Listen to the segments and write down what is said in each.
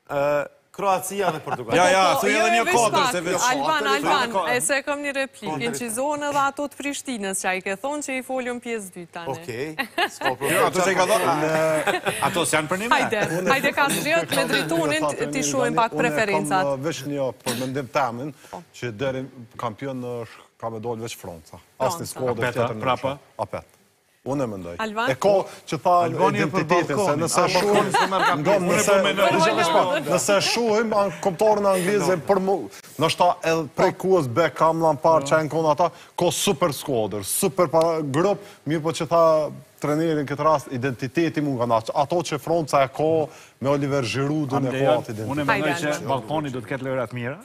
Kroacia dhe Portugal. Thuj edhe një kodër se veç. Alban, e se kam një replikë, në që zonë edhe ato të Prishtinës, që a i ke thonë që i folion pjesë dytë tani. Okej, s'ka problem. Ato që i ka thonë, ato s'janë për një me. Hajde ka shriot me dritunin t'i shuajmë pak preferencat. Unë e kam veç një për mendim temin, që deri kampion ka me dollë veç Franca. Asni skuadër tjetër në prapa? Apet. Unë e mendoj. Alban? E ka që tha identitetin, se nëse nëse shuhim komptarën anglizë për mu, nështë ta edhe prej kuës Beckham, Lampard, që e në kona ata, ka super skuadër, super grup, mirë po që tha trenerin këtë rast, identiteti mund nga naqë. Ato që Franca e ka me Oliver Giroud në e kuat identitet. Unë e mendoj që Balkoni do të ketë lojrat mira.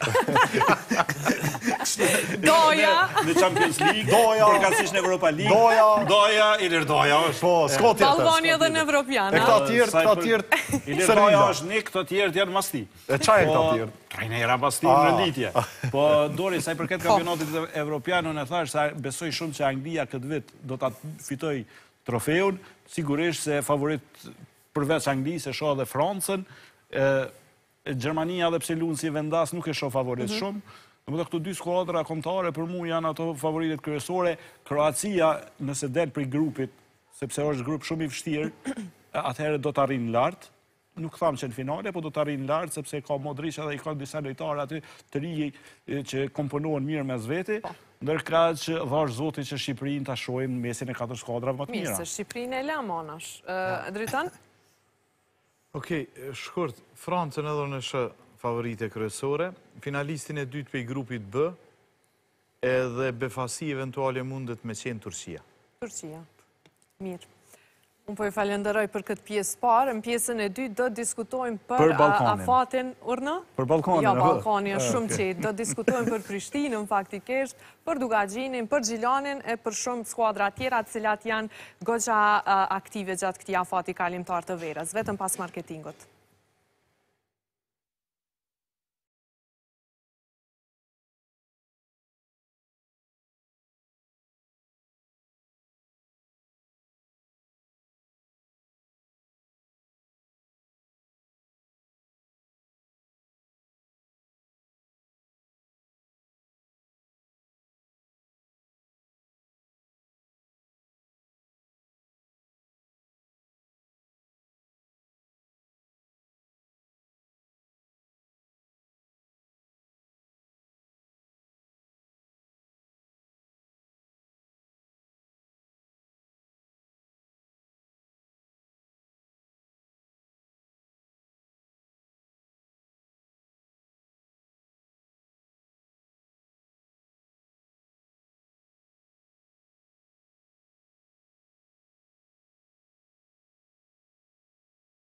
Doja! Në Champions League, përkatësisht në Europa League. Doja, Ilir Doja është. Po, s'ka tjetër. Balkoni edhe në Evropiana. E këta tjertë, Ilir Doja është një, këto tjertë janë masti. E qaj e këta tjertë? Trajnera masti në rënditje. Po, Dori, sa i përket kampionatit evropian, unë e thash, sa besoj shumë që Anglia këtë vit do të fitoj trofeun, sigurisht se favorit përveç Anglisë e shoh edhe Francën, Gjermania dhe pse lunë si vendas nuk e shoh favorit shumë, dhe këto dy skuadra kombëtare për mu janë ato favoritet kryesore. Kroacia, nëse del për grupit, sepse është grup shumë i vështirë, atëherë do të arrijnë lart. Nuk thamë që në finale, po do të arrijnë lart, sepse ka Modric dhe i ka disa lojtarë aty të rinj që komponohen mirë mes veti. Ndërka që dhash zoti që Shqipërinë ta shohim në mesin e 4 skuadrave më të mira. Mirë, se Shqipërinë e la monash. Dritan? Okej, shkurt, Francën edhe në shë favorite kryesore, finalistin e dytë për i grupit B, edhe befasi eventuale mundet me qenë Turqia. Turqia. Mirë. Unë po i falenderoj për këtë pjesë parë, në pjesën e dytë do diskutojmë për afatin urna? Për Balkanin. Jo, Balkani është shumë qetë. Do diskutojmë për Prishtinën, faktikisht, për Dugagjinin, për Gjilanin e për shumë skuadra tjera, cilat janë goxha aktive gjatë këtij afati kalimtar të verës. Vetëm pas marketingut.